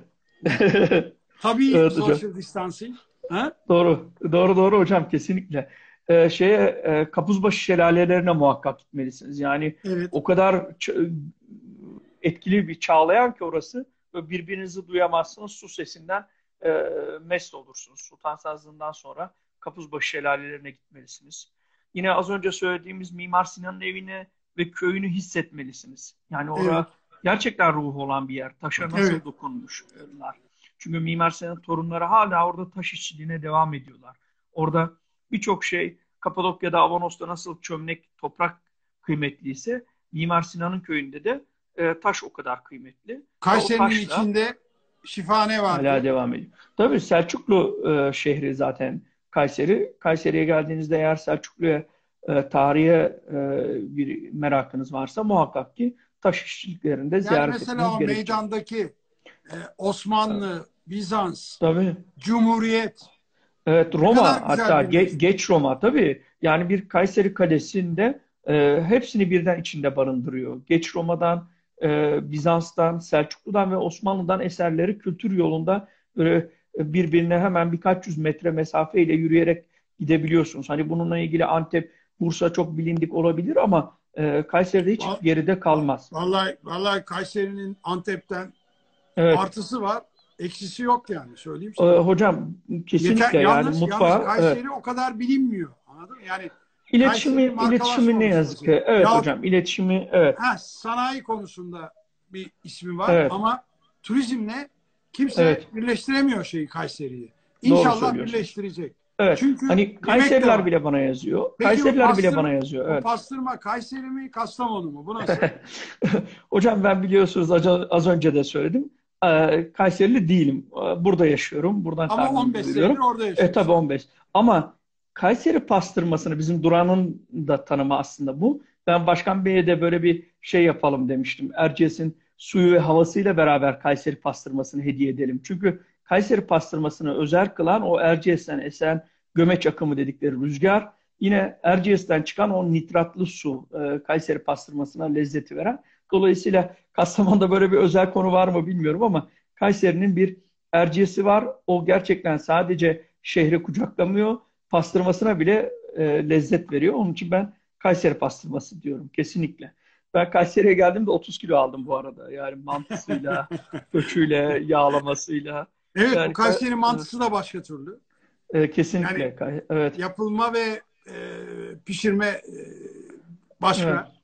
Tabii
Evet hocam.
social distancing. Ha?
Doğru. Doğru doğru hocam kesinlikle. Ee, şeye e, Kapuzbaşı şelalelerine muhakkak gitmelisiniz. Yani
Evet.
o kadar ç- etkili bir çağlayan ki orası. Böyle birbirinizi duyamazsınız. Su sesinden e, mest olursunuz. Sultan Sazlığı'ndan sonra Kapuzbaşı şelalelerine gitmelisiniz. Yine az önce söylediğimiz Mimar Sinan'ın evine ve köyünü hissetmelisiniz. Yani
Evet.
orada gerçekten ruhu olan bir yer. Taşa nasıl
Evet.
dokunmuşlar. Çünkü Mimar Sinan'ın torunları hala orada taş işçiliğine devam ediyorlar. Orada birçok şey Kapadokya'da, Avanos'ta nasıl çömlek, toprak kıymetliyse Mimar Sinan'ın köyünde de e, taş o kadar kıymetli. Ve o
Kayseri'nin
taşla
içinde şifane
hala
vardı.
devam ediyor. Tabii Selçuklu e, şehri zaten Kayseri. Kayseri'ye geldiğinizde eğer Selçuklu'ya e, tarihe e, bir merakınız varsa muhakkak ki taş işçiliklerinde
Yani
ziyaret
mesela
etmeniz
o
gerekecek.
meydandaki e,
Evet.
Osmanlı, Bizans,
Tabii.
Cumhuriyet
Evet,
ne kadar
Roma
güzel
hatta ge-
birleşmiş.
geç Roma tabii. Yani bir Kayseri Kalesi'nde e, hepsini birden içinde barındırıyor. Geç Roma'dan, e, Bizans'tan, Selçuklu'dan ve Osmanlı'dan eserleri kültür yolunda böyle e, birbirine hemen birkaç yüz metre mesafeyle yürüyerek gidebiliyorsunuz. Hani bununla ilgili Antep, Bursa çok bilindik olabilir ama e, Kayseri'de hiç
Va-
geride
va-
kalmaz.
Vallahi, vallahi Kayseri'nin Antep'ten
Evet,
artısı var. Eksisi yok yani söyleyeyim
e,
sana.
hocam
Yeter,
kesinlikle yani
yalnız yalnız
mutfağı, evet.
Kayseri o kadar bilinmiyor. Anladın mı? Yani
İletişimi,
Kayseri'yi
iletişimi ne
markalaşmamış
yazık ki.
vaziyette.
Evet
Ya
hocam, iletişimi, evet,
ha, sanayi konusunda bir ismi var
evet.
ama turizmle kimse
Evet,
birleştiremiyor şeyi Kayseri'yi.
Doğru
İnşallah
söylüyorsunuz.
birleştirecek.
Evet.
Çünkü
Hani Kayseriler bile bana yazıyor.
Peki
Kayseriler
pastırma,
bile bana yazıyor.
o
Evet.
pastırma Kayseri mi, Kastamonu mu? Bu nasıl?
Hocam ben biliyorsunuz az, az önce de söyledim. Ee, Kayserili değilim. Ee, Burada yaşıyorum. Buradan
Ama
karnımı
on beş senedir
doyuruyorum.
orada
E tabii
yaşıyorsun.
on beş. Ama Kayseri pastırmasını bizim Duran'ın da tanımı aslında bu. Ben Başkan Bey'e de böyle bir şey yapalım demiştim. Erciyes'in suyu ve havasıyla beraber Kayseri pastırmasını hediye edelim. Çünkü Kayseri pastırmasını özel kılan o Erciyes'ten esen gömeç akımı dedikleri rüzgar. Yine Erciyes'ten çıkan o nitratlı su e, Kayseri pastırmasına lezzeti veren. Dolayısıyla Kastamonu'da böyle bir özel konu var mı bilmiyorum ama Kayseri'nin bir Erciyes'i var. O gerçekten sadece şehri kucaklamıyor, pastırmasına bile e, lezzet veriyor. Onun için ben Kayseri pastırması diyorum kesinlikle. Ben Kayseri'ye geldiğimde otuz kilo aldım bu arada. Yani mantısıyla, köçüyle, yağlamasıyla.
Evet, bu
Yani
Kayseri mantısı da başka türlü.
e, kesinlikle.
Yani
Evet.
yapılma ve e, pişirme e,
Evet.
başka.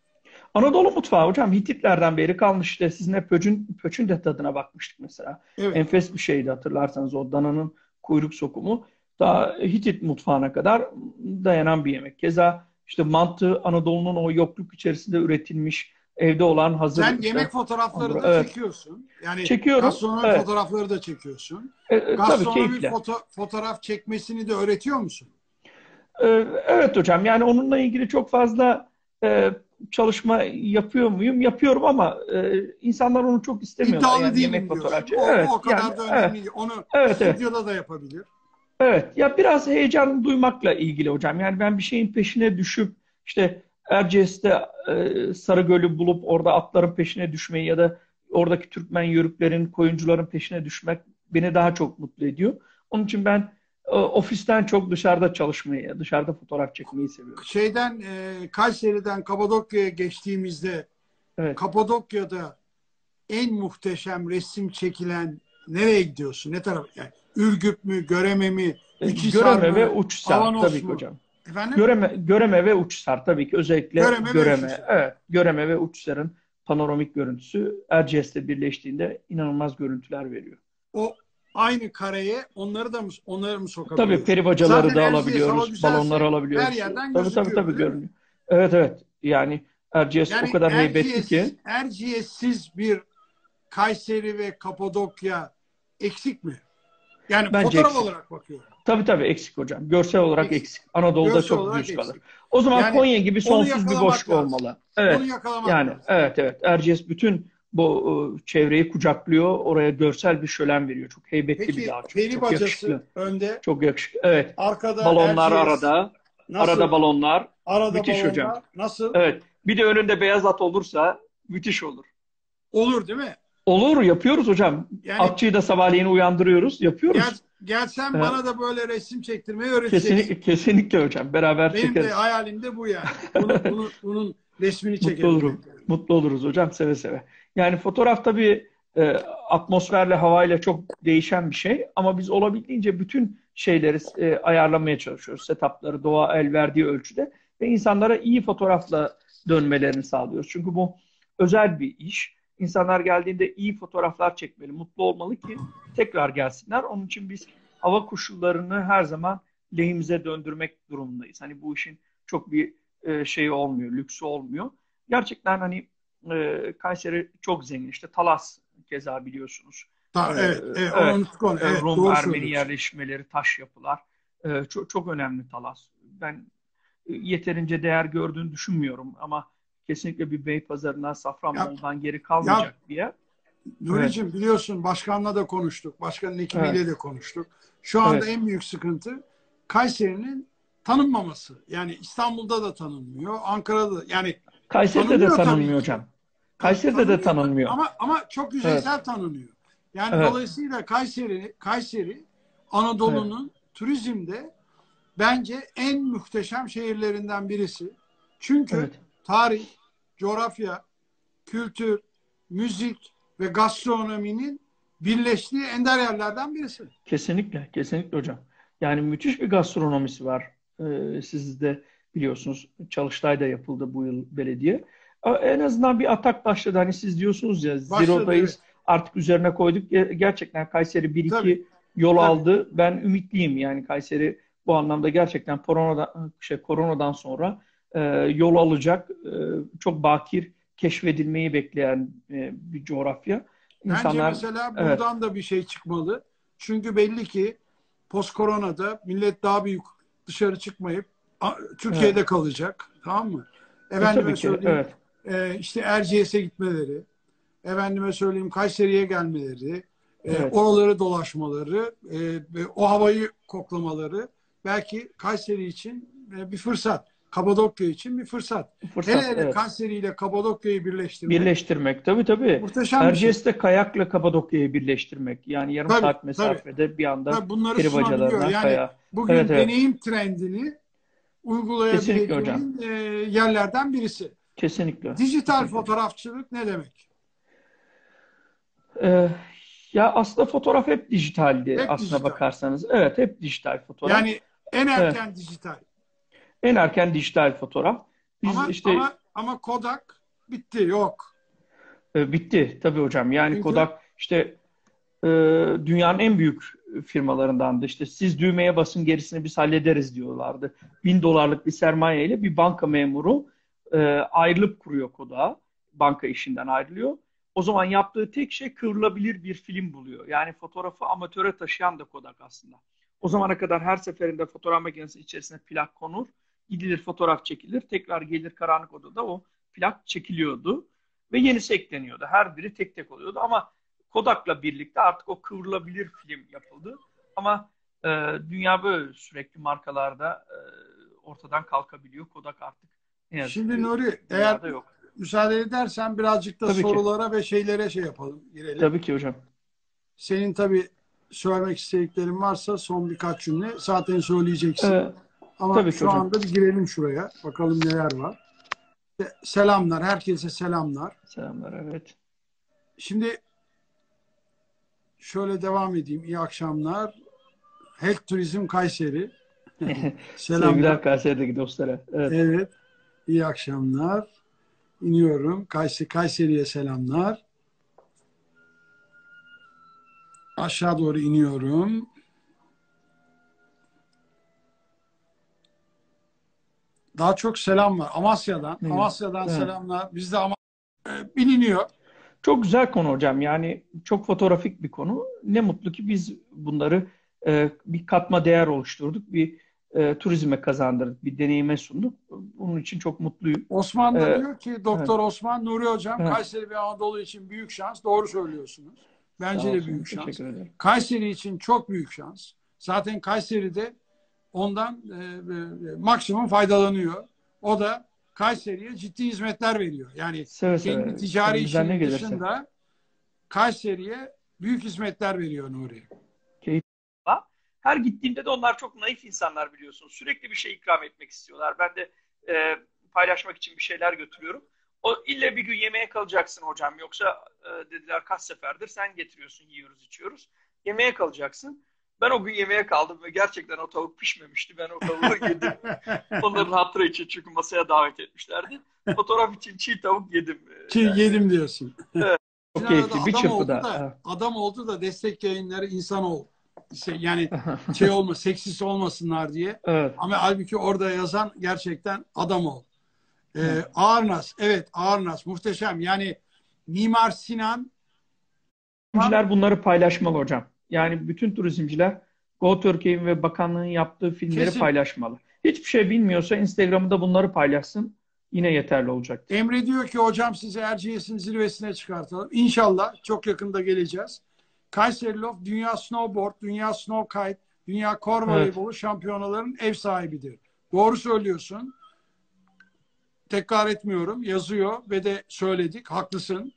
Anadolu mutfağı hocam Hititlerden beri kalmış işte. Sizinle pöçün, pöçün de tadına bakmıştık mesela.
Evet.
Enfes bir şeydi hatırlarsanız o dananın kuyruk sokumu. Daha Hitit mutfağına kadar dayanan bir yemek. Keza işte mantı Anadolu'nun o yokluk içerisinde üretilmiş evde olan hazır
Sen
işte
yemek fotoğrafları
hamuru.
da
Evet.
çekiyorsun. Yani
Çekiyorum.
gastronomi
Evet.
fotoğrafları da çekiyorsun.
E, e, tabii
Gastronomi
keyifle.
foto fotoğraf çekmesini de öğretiyor musun?
Ee, Evet hocam yani onunla ilgili çok fazla e, çalışma yapıyor muyum? Yapıyorum ama e, insanlar onu çok istemiyorlar.
İddialı
Yani yemek
değilim diyorsun.
fotoğrafçı.
O,
Evet
o
yani
kadar da
evet
önemli değil. Onu
evet evet.
stüdyoda da yapabilir.
Evet ya biraz heyecan duymakla ilgili hocam. Yani ben bir şeyin peşine düşüp işte Erciyes'te e, Sarıgöl'ü bulup orada atların peşine düşmeyi ya da oradaki Türkmen yörüklerin, koyuncuların peşine düşmek beni daha çok mutlu ediyor. Onun için ben e, ofisten çok dışarıda çalışmayı, dışarıda fotoğraf çekmeyi seviyorum.
Şeyden e, Kayseri'den Kapadokya'ya geçtiğimizde
Evet.
Kapadokya'da en muhteşem resim çekilen nereye gidiyorsun? Ne taraf? Yani Ürgüp mü, Göreme mi,
E,
Üçhisar
Göreme ve
mı,
Uçsar
Avanos
tabii ki
mu?
hocam.
Efendim?
Göreme, Göreme ve Uçsar tabii ki özellikle
Göreme ve
Göreme.
Üçhisar.
Evet, Göreme ve Uçsar'ın panoramik görüntüsü Erciyes'le birleştiğinde inanılmaz görüntüler veriyor.
O aynı kareye onları da mı onları mı
Tabii
sokabiliyorsun?
peribacaları
Zaten
da
Erciyes hava
alabiliyoruz, balonları
güzelse her
alabiliyoruz.
yerden
Tabii tabii
gözüküyor
tabii
değil mi?
görünüyor. Evet evet yani Erciyes o
Yani
kadar heybetli
Erciyes,
ki
Erciyes'siz bir Kayseri ve Kapadokya eksik mi? Yani
bence
fotoğraf
eksik.
olarak bakıyorum.
Tabii tabii eksik hocam. Görsel olarak
Eksik.
eksik. Anadolu'da
Görsel
çok
olarak
düz kalır.
eksik.
O zaman
Yani
Konya gibi
onu
sonsuz bir
yakalamak
boşluk
lazım.
olmalı.
Onu
Evet.
yakalamak
Yani
lazım.
evet evet. Erciyes bütün bu e, çevreyi kucaklıyor. Oraya görsel bir şölen veriyor. Çok heybetli bir
Peki
dağ. Çok,
peri
çok
bacası
yakışıklı.
önde,
Çok yakışıklı. Evet.
arkada
Balonlar
Erciyes.
arada. Arada
Nasıl?
balonlar.
Arada
Müthiş hocam.
balonlar. Nasıl?
Evet. Bir de önünde beyaz at olursa müthiş olur.
Olur değil mi?
Olur yapıyoruz hocam.
Yani
Atçıyı da sabahleyin uyandırıyoruz.
gel,
Yapıyoruz.
gelsen
Ee,
bana da böyle resim çektirmeyi öğreteceksin.
kesinlikle, kesinlikle hocam. Beraber
Benim de
çekeriz.
hayalim de bu yani. Bunu, bunu, bunun resmini
Mutlu
çekebilmek.
olurum. Mutlu oluruz hocam seve seve. Yani fotoğraf tabii e, atmosferle, havayla çok değişen bir şey. Ama biz olabildiğince bütün şeyleri e, ayarlamaya çalışıyoruz. Setupları doğa el verdiği ölçüde. Ve insanlara iyi fotoğrafla dönmelerini sağlıyoruz. Çünkü bu özel bir iş. İnsanlar geldiğinde iyi fotoğraflar çekmeli, mutlu olmalı ki tekrar gelsinler. Onun için biz hava koşullarını her zaman lehimize döndürmek durumundayız. Hani bu işin çok bir e, şeyi olmuyor, lüksü olmuyor. Gerçekten hani e, Kayseri çok zengin. İşte Talas keza biliyorsunuz. E,
Ta, evet, evet, onu
evet,
unuttuk onu.
e,
Evet,
Rum,
doğru
Ermeni
söylüyorsun.
yerleşmeleri, taş yapılar. E, çok, çok önemli Talas. Ben e, yeterince değer gördüğünü düşünmüyorum ama kesinlikle bir Beypazarı'ndan,
Ya,
Safranbolu'dan geri
ya
kalmayacak bir yer. Evet,
Nuri'cim biliyorsun başkanla da konuştuk. Başkanın
evet,
ekibiyle de konuştuk. Şu anda
evet.
en büyük sıkıntı Kayseri'nin tanınmaması. Yani İstanbul'da da tanınmıyor, Ankara'da da. Yani
Kayseri'de de
tanınıyor tabii
tanınmıyor
ki.
hocam.
Ta-
Kayseri'de de
tanınıyor
tanınmıyor.
ama ama çok
Evet,
yüzeysel tanınıyor. Yani
evet,
dolayısıyla Kayseri Kayseri
evet,
Anadolu'nun turizmde bence en muhteşem şehirlerinden birisi. Çünkü
evet.
tarih, coğrafya, kültür, müzik ve gastronominin birleştiği ender yerlerden birisi.
Kesinlikle, kesinlikle hocam. Yani müthiş bir gastronomisi var. Ee, siz de biliyorsunuz Çalıştay'da yapıldı bu yıl belediye. Ee, En azından bir atak başladı. Hani siz diyorsunuz ya
Başladı evet.
Zero'dayız artık üzerine koyduk. Ge- Gerçekten Kayseri bir
Tabii.
iki yol
Tabii.
aldı. Ben ümitliyim yani Kayseri bu anlamda gerçekten koronadan, şey, koronadan sonra e, yol alacak, e, çok bakir, keşfedilmeyi bekleyen e, bir coğrafya.
Bence
İnsanlar,
mesela
evet,
buradan da bir şey çıkmalı. Çünkü belli ki post koronada millet daha büyük dışarı çıkmayıp a-
evet.
Türkiye'de kalacak. Tamam mı?
E
Efendime
tabii ki,
söyleyeyim
evet,
e, işte Erciyes'e gitmeleri, efendime söyleyeyim Kayseri'ye gelmeleri, e,
evet.
oraları dolaşmaları, e, ve o havayı koklamaları belki Kayseri için e, bir fırsat. Kapadokya için bir fırsat. Hele
Fırsat,
hele
evet.
Kayseri ile Kapadokya'yı birleştirmek
Birleştirmek, tabii tabii.
muhteşem bir şey.
Erciyes'te kayakla Kapadokya'yı birleştirmek. Yani yarım
Tabii,
saat
tabii.
mesafede bir anda
Tabii bunları
peri
sunabiliyor.
bacalarına
Yani
kaya. Evet,
bugün
evet.
deneyim trendini
Kesinlikle hocam.
uygulayabileceğin e, yerlerden birisi.
Kesinlikle.
Dijital
Kesinlikle hocam.
fotoğrafçılık ne demek?
Ee, ya aslında fotoğraf hep dijitaldi
Hep
aslına
dijital.
bakarsanız. Evet, hep dijital fotoğraf.
Yani en
Evet.
erken dijital.
En erken dijital fotoğraf. Biz
Ama
işte
ama ama Kodak bitti, yok.
e, bitti tabii hocam. Yani
Çünkü
Kodak işte e, dünyanın en büyük firmalarındandı. İşte siz düğmeye basın gerisini biz hallederiz diyorlardı. Bin dolarlık bir sermaye ile bir banka memuru e, ayrılıp kuruyor Kodak'ı. Banka işinden ayrılıyor. O zaman yaptığı tek şey kıvrılabilir bir film buluyor. Yani fotoğrafı amatöre taşıyan da Kodak aslında. O zamana kadar her seferinde fotoğraf makinesi içerisine plak konur. Gidilir fotoğraf çekilir. Tekrar gelir karanlık odada o plak çekiliyordu. Ve yenisi ekleniyordu. Her biri tek tek oluyordu ama Kodak'la birlikte artık o kıvrılabilir film yapıldı. Ama e, dünya böyle sürekli markalarda e, ortadan kalkabiliyor. Kodak artık ne yazık
şimdi
ki
Nuri, eğer
dünyada yok.
müsaade edersen birazcık da
Tabii ki.
sorulara ve şeylere şey yapalım, girelim.
Tabii ki hocam.
Senin tabii söylemek istediklerin varsa son birkaç cümle zaten söyleyeceksin.
E,
Ama
tabii ki
şu
hocam.
anda bir girelim şuraya. Bakalım neler var. Selamlar, herkese selamlar.
Selamlar, evet.
Şimdi şöyle devam edeyim. İyi akşamlar. Health Turizm Kayseri. Selamlar.
Sevgiler Kayseri'deki dostlara. Evet.
Evet, iyi akşamlar. İniyorum. Kayseri, Kayseri'ye selamlar. Aşağı doğru iniyorum. Daha çok selam var. Amasya'dan.
Ne güzel.
Amasya'dan
Evet.
selamlar. Bizde ama e, biliniyor.
Çok güzel konu hocam. Yani çok fotoğrafik bir konu. Ne mutlu ki biz bunları e, bir katma değer oluşturduk. Bir e, turizme kazandırdık. Bir deneyime sunduk. Bunun için çok mutluyum.
Osman
E,
da diyor ki
evet,
Doktor Osman, Nuri Hocam,
evet.
Kayseri ve Anadolu için büyük şans. Doğru söylüyorsunuz.
Sağ
Bence de
olsun.
büyük şans.
Teşekkür ederim.
Kayseri için çok büyük şans. Zaten Kayseri'de ondan e, e, maksimum faydalanıyor. O da Kayseri'ye ciddi hizmetler veriyor. Yani
Seve
kendi
seve.
ticari
Elimizden ne
işinin
gelirse.
dışında Kayseri'ye büyük hizmetler veriyor Nuri.
Keyif. Her gittiğimde de onlar çok naif insanlar biliyorsunuz. Sürekli bir şey ikram etmek istiyorlar. Ben de e, paylaşmak için bir şeyler götürüyorum. O ille bir gün yemeğe kalacaksın hocam. Yoksa e, dediler kaç seferdir sen getiriyorsun, yiyoruz, içiyoruz. Yemeğe kalacaksın. Ben o gün yemeğe kaldım ve gerçekten o tavuk pişmemişti. Ben o tavuğu yedim. Onların hatırı için çünkü masaya davet etmişlerdi. Fotoğraf için çiğ tavuk yedim.
Ki
Yani,
yedim diyorsun.
evet, çok
Bizim arada
keyifli. Bir
adam oldu
çırpıda.
da
Evet.
adam oldu da destek yayınları insan ol. Şey, yani şey olma, seksist olmasınlar diye.
Evet.
Ama halbuki orada yazan gerçekten adam ol. Ee,
Evet.
Ağırnas, evet Ağırnas muhteşem. Yani Mimar Sinan
Turizmciler bunları paylaşmalı hocam. Yani bütün turizmciler Go Turkey'in ve bakanlığın yaptığı filmleri
kesin.
paylaşmalı. Hiçbir şey bilmiyorsa Instagram'da bunları paylaşsın. Yine yeterli olacaktır.
Emre diyor ki hocam sizi Erciyes'in zirvesine çıkartalım. İnşallah çok yakında geleceğiz. Kayseri Loft dünya snowboard, dünya snowkite, dünya kor
Evet.
voleybolu şampiyonaların ev sahibidir. Doğru söylüyorsun. Tekrar etmiyorum. Yazıyor ve de söyledik. Haklısın.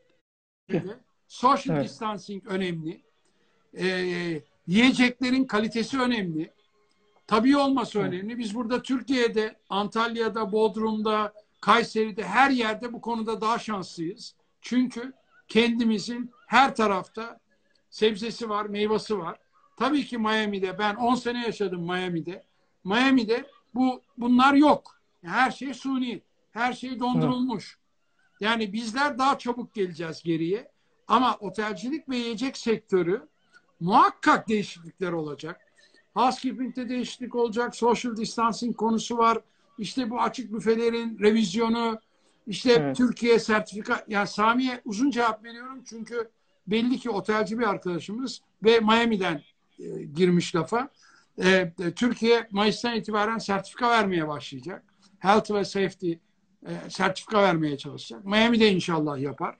Social
Evet.
distancing önemli. Ee, yiyeceklerin kalitesi önemli. Tabii olması
Evet.
önemli. Biz burada Türkiye'de, Antalya'da, Bodrum'da, Kayseri'de her yerde bu konuda daha şanslıyız. Çünkü kendimizin her tarafta sebzesi var, meyvesi var. Tabii ki Miami'de, ben on sene yaşadım Miami'de. Miami'de bu bunlar yok. Her şey suni, her şey dondurulmuş. Yani bizler daha çabuk geleceğiz geriye. Ama otelcilik ve yiyecek sektörü Muhakkak değişiklikler olacak. Housekeeping'de değişiklik olacak. Social distancing konusu var. İşte bu açık büfelerin revizyonu, işte
Evet.
Türkiye sertifika, yani Sami'ye uzun cevap veriyorum çünkü belli ki otelci bir arkadaşımız ve Miami'den e, girmiş lafa. E, e, Türkiye Mayıs'tan itibaren sertifika vermeye başlayacak. Health ve Safety e, sertifika vermeye çalışacak. Miami'de inşallah yapar.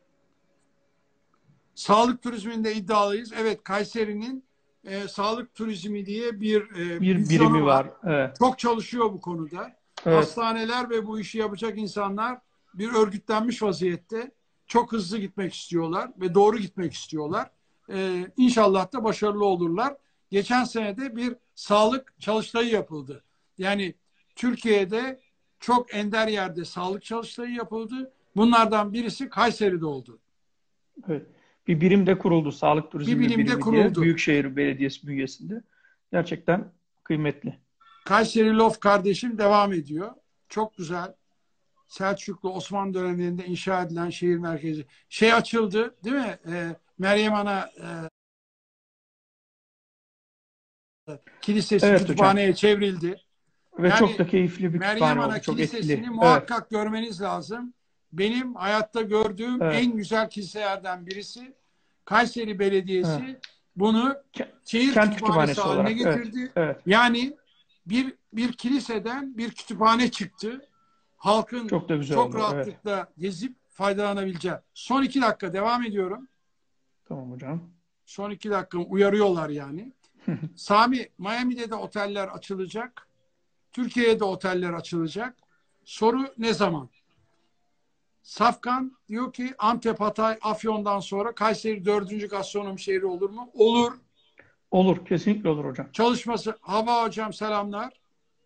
Sağlık turizminde iddialıyız. Evet, Kayseri'nin e, sağlık turizmi diye bir e,
Bir
vizyonu
birimi
var.
var. Evet.
Çok çalışıyor bu konuda.
Evet.
Hastaneler ve bu işi yapacak insanlar bir örgütlenmiş vaziyette. Çok hızlı gitmek istiyorlar ve doğru gitmek istiyorlar. Ee, İnşallah da başarılı olurlar. Geçen sene de bir sağlık çalıştayı yapıldı. Yani Türkiye'de çok ender yerde sağlık çalıştayı yapıldı. Bunlardan birisi Kayseri'de oldu.
Evet. Bir birim de kuruldu. Sağlık
Bir
turizmi
bilimde
birimi diye.
kuruldu.
Büyükşehir Belediyesi bünyesinde. Gerçekten kıymetli.
Kayseri Loft kardeşim devam ediyor. Çok güzel. Selçuklu Osmanlı dönemlerinde inşa edilen şehir merkezi. Şey açıldı değil mi? Ee, Meryem Ana e, Kilisesi
Evet hocam.
kütüphaneye çevrildi.
Ve
Yani
çok da keyifli bir
Meryem
kütüphane
Ana
oldu. Çok
Kilisesi'ni
etkili.
muhakkak
Evet.
görmeniz lazım. Benim hayatta gördüğüm
Evet.
en güzel kiliselerden birisi. Kayseri Belediyesi
Evet.
bunu şehir
Kent
kütüphanesi
kütüphanesi
haline
olarak. Evet.
getirdi.
Evet.
Yani bir bir kiliseden bir kütüphane çıktı. Halkın
Çok da güzel
çok
oldu. Evet.
rahatlıkla gezip faydalanabileceği. Son iki dakika devam ediyorum.
Tamam hocam.
Son iki dakika uyarıyorlar yani. Sami, Miami'de de oteller açılacak. Türkiye'de oteller açılacak. Soru ne zaman? Safkan diyor ki Antep, Hatay, Afyon'dan sonra Kayseri dördüncü gastronomi şehri olur mu? Olur.
Olur. Kesinlikle olur hocam.
Çalışması. Hava hocam selamlar.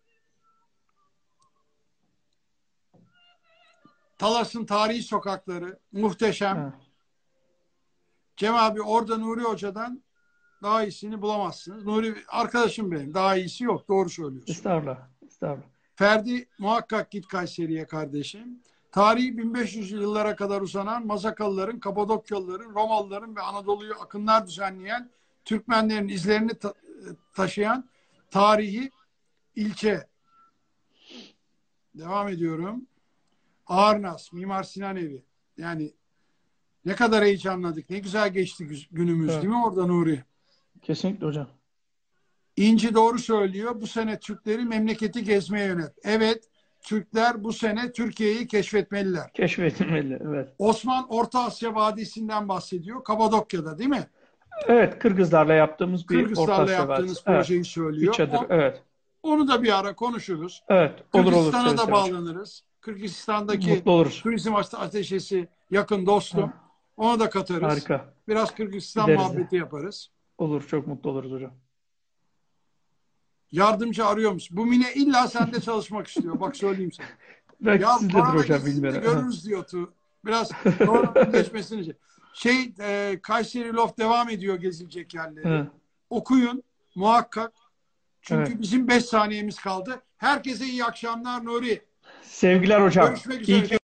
Talas'ın tarihi sokakları muhteşem.
Evet.
Cem abi orada Nuri Hoca'dan daha iyisini bulamazsınız. Nuri arkadaşım benim. Daha iyisi yok. Doğru söylüyorsun.
Estağfurullah. Estağfurullah.
Ferdi muhakkak git Kayseri'ye kardeşim. Tarihi bin beş yüz yıllara kadar uzanan Mazakalıların, Kapadokyalıların, Romalıların ve Anadolu'yu akınlar düzenleyen Türkmenlerin izlerini ta taşıyan tarihi ilçe. Devam ediyorum. Ağırnas, Mimar Sinan Evi. Yani ne kadar heyecanladık. Ne güzel geçti günümüz
Evet.
değil mi orada Nuri?
Kesinlikle hocam.
İnci doğru söylüyor. Bu sene Türkleri memleketi gezmeye yönet. Evet, Türkler bu sene Türkiye'yi keşfetmeliler.
Keşfedilmeli. Evet.
Osman Orta Asya Vadisi'nden bahsediyor. Kapadokya'da değil mi?
Evet. Kırgızlarla yaptığımız bir Orta
Kırgızistan'la
Asya Vadisi.
yaptığınız
Evet.
projeyi
Bir
söylüyor.
çadır.
O,
Evet.
onu da bir ara konuşuruz.
Evet. Olur olur.
Kırgızistan'a
Seve
da
seve hocam.
bağlanırız. Kırgızistan'daki
Mutlu oluruz.
turizm ateşesi yakın dostum.
Ha,
Ona da katarız.
harika.
Biraz Kırgızistan
Gideriz de.
muhabbeti yaparız.
Olur. Çok mutlu oluruz hocam.
Yardımcı arıyor musun? Bu Mine illa sende çalışmak istiyor. Bak söyleyeyim sana.
Belki
Ya
sizdedir
bana da
hocam.
gitsin de
Bilmiyorum.
görürüz diyor tu. Biraz koronanın geçmesini için. Şey e, Kayseri Loft devam ediyor gezilecek yerleri.
Evet.
Okuyun muhakkak. Çünkü
Evet.
bizim beş saniyemiz kaldı. Herkese iyi akşamlar Nuri.
Sevgiler hocam.
Görüşmek
İyi
üzere.
ki